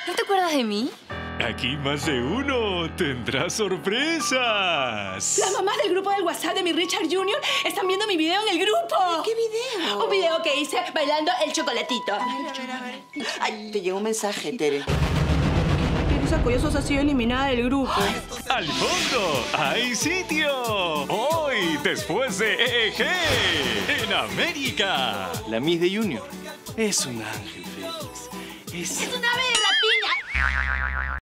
¿No te acuerdas de mí? Aquí más de uno tendrá sorpresas. Las mamás del grupo del WhatsApp de mi Richard Jr. están viendo mi video en el grupo. ¿Qué video? Un video que hice bailando el chocolatito. A ver. Ay, te llegó un mensaje, Tere. Teresa Collazos ha sido eliminada del grupo. ¡Al fondo hay sitio! Hoy, después de EEG, en América. La Miss de Junior es un ángel, Félix. ¡Es una ave de rapiña!